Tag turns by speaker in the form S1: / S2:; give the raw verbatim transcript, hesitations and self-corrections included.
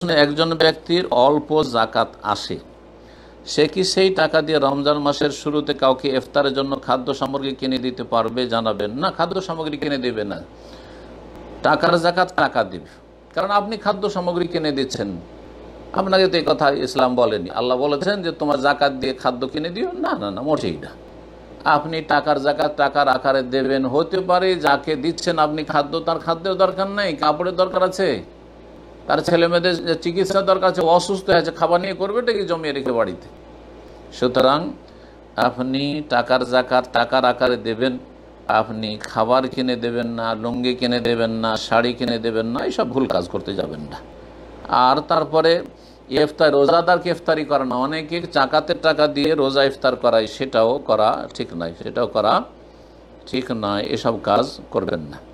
S1: একজন ব্যক্তির অল্প জাকাত আসে, সে কি সেই টাকা দিয়ে রমজান মাসের শুরুতে কাউকে ইফতারের জন্য খাদ্য সামগ্রী কিনে দিতে পারবে? জানাবেন। না, খাদ্য সামগ্রী কিনে দেবে না। টাকার জাকাত টাকা দিবে, কারণ আপনি খাদ্য সামগ্রী কিনে দিচ্ছেন। আপনাকে তো এই কথা ইসলাম বলেনি। আল্লাহ বলেছেন যে তোমার জাকাত দিয়ে খাদ্য কিনে দিও, না না না, মোটেই না। আপনি টাকার জাকাত টাকার আকারে দেবেন। হতে পারে যাকে দিচ্ছেন আপনি খাদ্য, তার খাদ্যের দরকার নেই, কাপড়ের দরকার আছে, তার ছেলে মেয়েদের চিকিৎসার দরকার আছে, অসুস্থ হয়েছে, খাবার নিয়ে করবে কি জমিয়ে রেখে বাড়িতে। সুতরাং আপনি টাকার জাকাত টাকার আকারে দেবেন, আপনি খাবার কিনে দেবেন না, লুঙ্গি কিনে দেবেন না, শাড়ি কিনে দেবেন না, এইসব ভুল কাজ করতে যাবেন না। আর তারপরে ইফতার, রোজাদারকে ইফতারি করা না, অনেকে জাকাতের টাকা দিয়ে রোজা ইফতার করায়, সেটাও করা ঠিক নয়, সেটাও করা ঠিক নয়, এসব কাজ করবেন না।